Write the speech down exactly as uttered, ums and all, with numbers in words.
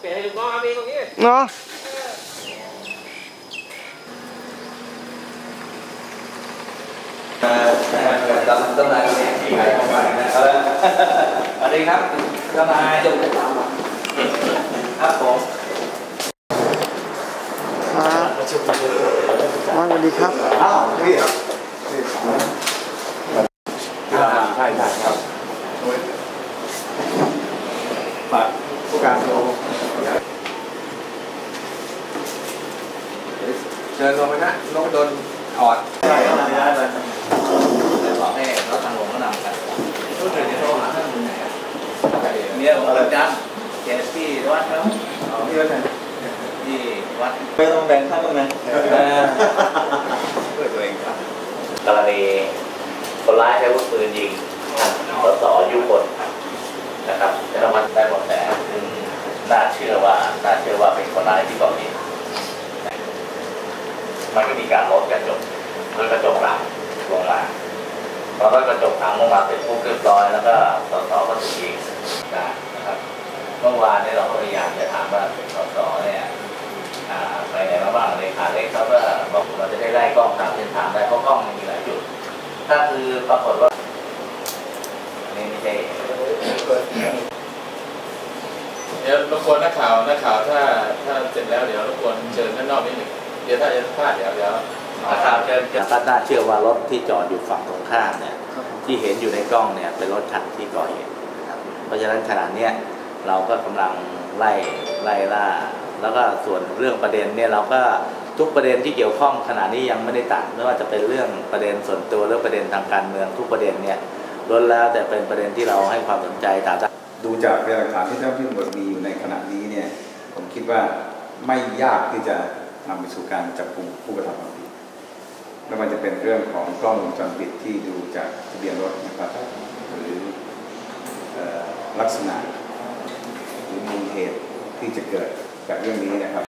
เปลี่ยนให้ลูกน้องเอาเองตรงนี้เนาะตำตำนายเนี่ยที่ไหนของมันนะเออสวัสดีครับตำนายจงจะตามครับผมครับสวัสดีครับอ้าวพี่ครับใช่ใช่ครับฝากผู้การโทรเชิญลงไปนะลงโดนถอดใช่ครับได้เลยแต่บอกให้เราทางลงก็นำกันรู้สึกจะโทรหาท่านไหนเนี่ยผมอาจารย์แกที่วัดเขาอ๋อที่วัดไหนที่วัดไม่ต้องแบ่งท่านนะเพื่อตัวเองครับกรณีคนร้ายใช้อาวุธปืนยิงสสยุคนนะครับจะทำมันได้หมดแต่ซึ่งน่าเชื่อว่าน่าเชื่อว่าเป็นคนร้ายที่ก่อเหตุมันก็มีการลดกระจกลดกระจกหลังลงมาพอลดกระจกหลังลงมาเสร็จปุ๊บเรียบร้อยแล้วก็สสก็ถูกยิงนะครับเมื่อวานนี้เราก็พยายามจะถามว่าสสเนี่ยไปไหนมาบ้างเลยขาเล็กเขาก็บอกเราจะได้ไล่กล้องตามเส้นทางได้เพราะกล้องมันมีหลายจุดถ้าคือปรากฏว่าอันนี้ไม่ใช่เดี๋ยวรบกวนนักข่าวนักข่าวถ้าถ้าเสร็จแล้วเดี๋ยวรบกวนเชิญด้านนอกนิดหนึ่งเดี๋ยวถ้าจะพลาดเดี๋ยวเดี๋ยวนะครับเชิญก็น่าเชื่อว่ารถที่จอดอยู่ฝั่งตรงข้ามเนี่ยที่เห็นอยู่ในกล้องเนี่ยเป็นรถคันที่ก่อเหตุนะครับเพราะฉะนั้นขณะนี้เราก็กำลังไล่ไล่ล่าแล้วก็ส่วนเรื่องประเด็นเนี่ยเราก็ทุกประเด็นที่เกี่ยวข้องขณะนี้ยังไม่ได้ตัดไม่ว่าจะเป็นเรื่องประเด็นส่วนตัวหรือประเด็นทางการเมืองทุกประเด็นเนี่ยล้วนแล้วแต่เป็นประเด็นที่เราให้ความสนใจตามดูจากพยานหลักฐานที่เจ้าหน้าที่ตำรวจมีอยู่ในขณะนี้เนี่ยผมคิดว่าไม่ยากที่จะนำไปสู่การจับกุมผู้กระทำความผิดไม่ว่าจะเป็นเรื่องของกล้องวงจรปิดที่ดูจากทะเบียนรถนะครับหรือลักษณะหรือมูลเหตุที่จะเกิดจากเรื่องนี้นะครับ